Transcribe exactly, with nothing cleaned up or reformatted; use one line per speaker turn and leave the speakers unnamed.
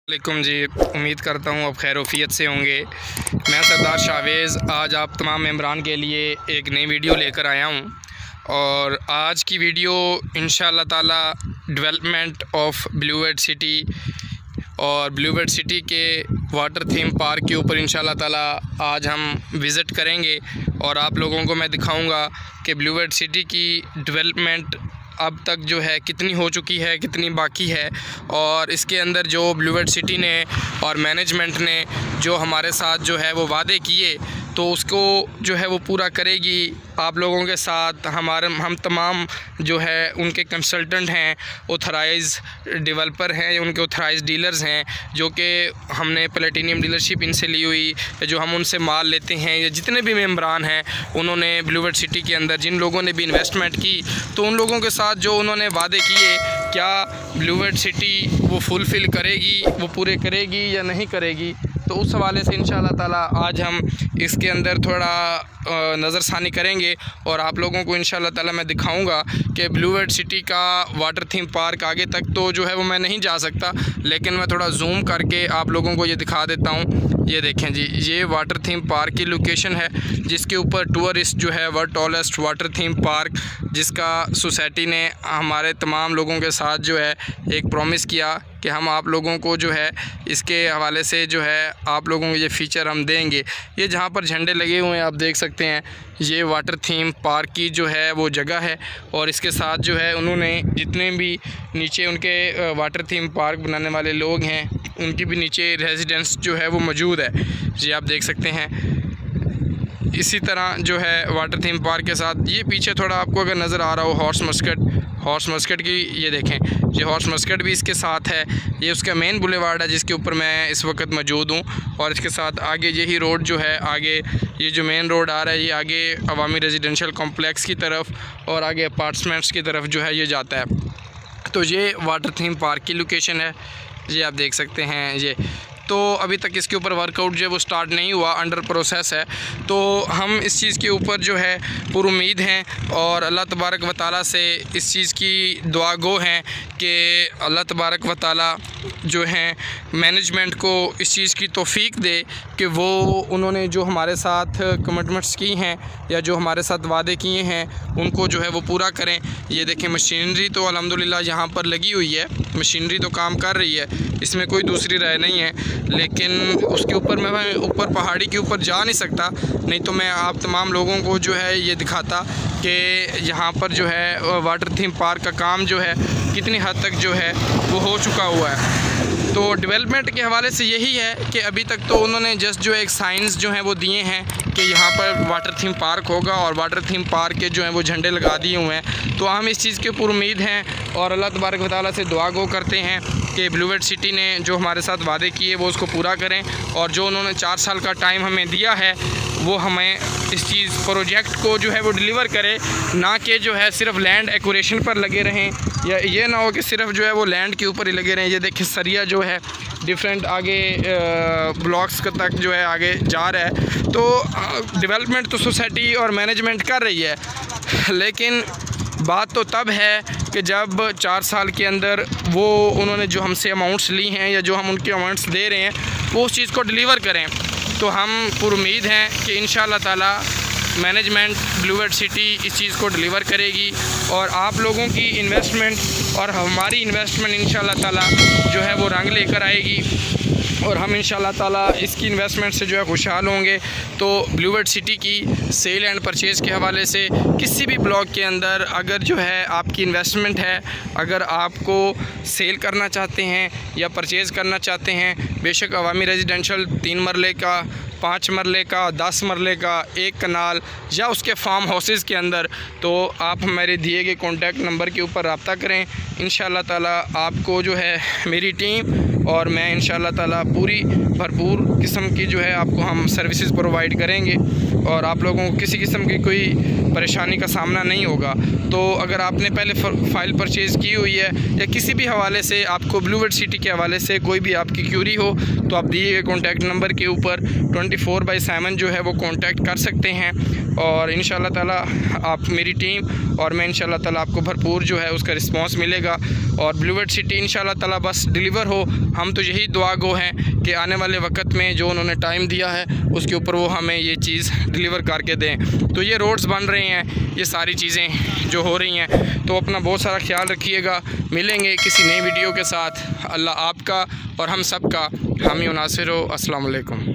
वालेकुम जी, उम्मीद करता हूँ आप खैरोफियत से होंगे। मैं सरदार शाहवेज़ आज आप तमाम मेंबरान के लिए एक नई वीडियो लेकर आया हूँ और आज की वीडियो इंशाअल्लाह ताला डेवलपमेंट ऑफ ब्लूबर्ड सिटी और ब्लूबर्ड सिटी के वाटर थीम पार्क के ऊपर इंशाअल्लाह ताला आज हम विज़िट करेंगे और आप लोगों को मैं दिखाऊंगा कि ब्लूबर्ड सिटी की डेवलपमेंट अब तक जो है कितनी हो चुकी है, कितनी बाकी है और इसके अंदर जो ब्लूबर्ड सिटी ने और मैनेजमेंट ने जो हमारे साथ जो है वो वादे किए तो उसको जो है वो पूरा करेगी। आप लोगों के साथ हमारे हम तमाम जो है उनके कंसल्टेंट हैं, ऑथराइज डेवलपर हैं, उनके ऑथराइज डीलर्स हैं जो कि हमने प्लेटिनियम डीलरशिप इनसे ली हुई, जो हम उनसे माल लेते हैं। या जितने भी मेंबरान हैं उन्होंने ब्लूबर्ड सिटी के अंदर जिन लोगों ने भी इन्वेस्टमेंट की तो उन लोगों के साथ जो उन्होंने वादे किए, क्या ब्लूबर्ड सिटी वो फुलफ़िल करेगी, वो पूरे करेगी या नहीं करेगी। तो उस हवाले से इंशाअल्लाह ताला आज हम इसके अंदर थोड़ा नज़रसानी करेंगे और आप लोगों को इंशाअल्लाह ताला मैं दिखाऊंगा कि ब्लूबर्ड सिटी का वाटर थीम पार्क आगे तक तो जो है वो मैं नहीं जा सकता, लेकिन मैं थोड़ा जूम करके आप लोगों को ये दिखा देता हूँ। ये देखें जी, ये वाटर थीम पार्क की लोकेशन है जिसके ऊपर टूरिस्ट जो है world tallest water theme park, जिसका सोसाइटी ने हमारे तमाम लोगों के साथ जो है एक प्रॉमिस किया कि हम आप लोगों को जो है इसके हवाले से जो है आप लोगों को ये फ़ीचर हम देंगे। ये जहाँ पर झंडे लगे हुए हैं आप देख सकते हैं, ये वाटर थीम पार्क की जो है वो जगह है और इसके साथ जो है उन्होंने जितने भी नीचे उनके वाटर थीम पार्क बनाने वाले लोग हैं उनकी भी नीचे रेजिडेंस जो है वो मौजूद है, ये आप देख सकते हैं। इसी तरह जो है वाटर थीम पार्क के साथ ये पीछे थोड़ा आपको अगर नज़र आ रहा हो हॉर्स मस्कट, हॉर्स मस्कट की ये देखें, ये हॉर्स मस्कट भी इसके साथ है। ये उसका मेन बुलेवार्ड है जिसके ऊपर मैं इस वक्त मौजूद हूँ और इसके साथ आगे यही रोड जो है, आगे ये जो मेन रोड आ रहा है ये आगे अवामी रेजिडेंशियल कॉम्प्लेक्स की तरफ और आगे अपार्टमेंट्स की तरफ जो है ये जाता है। तो ये वाटर थीम पार्क की लोकेशन है, ये आप देख सकते हैं। ये तो अभी तक इसके ऊपर वर्कआउट जो है वो स्टार्ट नहीं हुआ, अंडर प्रोसेस है। तो हम इस चीज़ के ऊपर जो है पूरी उम्मीद हैं और अल्लाह तबारक व तआला से इस चीज़ की दुआ गो हैं कि अल्लाह तबारक व तआला जो हैं मैनेजमेंट को इस चीज़ की तौफीक दे कि वो उन्होंने जो हमारे साथ कमिटमेंट्स की हैं या जो हमारे साथ वादे किए हैं उनको जो है वो पूरा करें। ये देखें, मशीनरी तो अल्हम्दुलिल्लाह यहाँ पर लगी हुई है, मशीनरी तो काम कर रही है, इसमें कोई दूसरी राय नहीं है, लेकिन उसके ऊपर मैं ऊपर पहाड़ी के ऊपर जा नहीं सकता, नहीं तो मैं आप तमाम लोगों को जो है ये दिखाता कि यहाँ पर जो है वाटर थीम पार्क का काम जो है कितनी हद तक जो है वो हो चुका हुआ है। तो डेवलपमेंट के हवाले से यही है कि अभी तक तो उन्होंने जस्ट जो एक साइंस जो हैं वो दिए हैं कि यहाँ पर वाटर थीम पार्क होगा और वाटर थीम पार्क के जो हैं वो झंडे लगा दिए हुए हैं। तो हम इस चीज़ के ऊपर उम्मीद हैं और अल्लाह तबारक व तआला से दुआ गो करते हैं कि ब्लूबर्ड सिटी ने जो हमारे साथ वादे किए वो उसको पूरा करें और जो उन्होंने चार साल का टाइम हमें दिया है वो हमें इस चीज़ प्रोजेक्ट को जो है वो डिलीवर करे, ना कि जो है सिर्फ लैंड एक्विजिशन पर लगे रहें या ये ना हो कि सिर्फ जो है वो लैंड के ऊपर ही लगे रहें। ये देखिए सरिया जो है डिफरेंट आगे ब्लॉक्स तक जो है आगे जा रहा है। तो डेवलपमेंट तो सोसाइटी और मैनेजमेंट कर रही है, लेकिन बात तो तब है कि जब चार साल के अंदर वो उन्होंने जो हमसे अमाउंट्स ली हैं या जो हम उनके अमाउंट्स दे रहे हैं वो उस चीज़ को डिलीवर करें। तो हम पूरी उम्मीद हैं कि इंशाअल्लाह ताला मैनेजमेंट ब्लूबर्ड सिटी इस चीज़ को डिलीवर करेगी और आप लोगों की इन्वेस्टमेंट और हमारी इन्वेस्टमेंट इंशाअल्लाह ताला जो है वो रंग लेकर आएगी और हम इंशाअल्लाह ताला इसकी इन्वेस्टमेंट से जो है खुशहाल होंगे। तो ब्लूबर्ड सिटी की सेल एंड परचेज़ के हवाले से किसी भी ब्लॉक के अंदर अगर जो है आपकी इन्वेस्टमेंट है, अगर आपको सेल करना चाहते हैं या परचेज़ करना चाहते हैं, बेशक अवामी रेजिडेंशियल तीन मरले का, पाँच मरले का, दस मरले का, एक कनाल या उसके फार्म हाउसेज़ के अंदर, तो आप हमारे दिए गए कॉन्टैक्ट नंबर के ऊपर रब्ता करें। इंशाअल्लाह ताला आपको जो है मेरी टीम और मैं इंशाअल्लाह ताला पूरी भरपूर किस्म की जो है आपको हम सर्विसेज प्रोवाइड करेंगे और आप लोगों को किसी किस्म की कोई परेशानी का सामना नहीं होगा। तो अगर आपने पहले फ़ाइल परचेज़ की हुई है या किसी भी हवाले से आपको ब्लूबर्ड सिटी के हवाले से कोई भी आपकी क्यूरी हो तो आप दिए गए कॉन्टैक्ट नंबर के ऊपर ट्वेंटी फोर बाई सेवन जो है वो कॉन्टैक्ट कर सकते हैं और इंशाअल्लाह ताला आप मेरी टीम और मैं इंशाअल्लाह ताला आपको भरपूर जो है उसका रिस्पांस मिलेगा और ब्लूबर्ड सिटी इंशाअल्लाह ताला बस डिलीवर हो हम तो यही दुआ गो हैं कि आने वाले वक्त में जो उन्होंने टाइम दिया है उसके ऊपर वो हमें ये चीज़ डिलीवर करके दें। तो ये रोड्स बन रहे हैं, ये सारी चीज़ें जो हो रही हैं, तो अपना बहुत सारा ख्याल रखिएगा। मिलेंगे किसी नई वीडियो के साथ। अल्लाह आपका और हम सब का हामी व नासिर हो। अस्सलाम वालेकुम।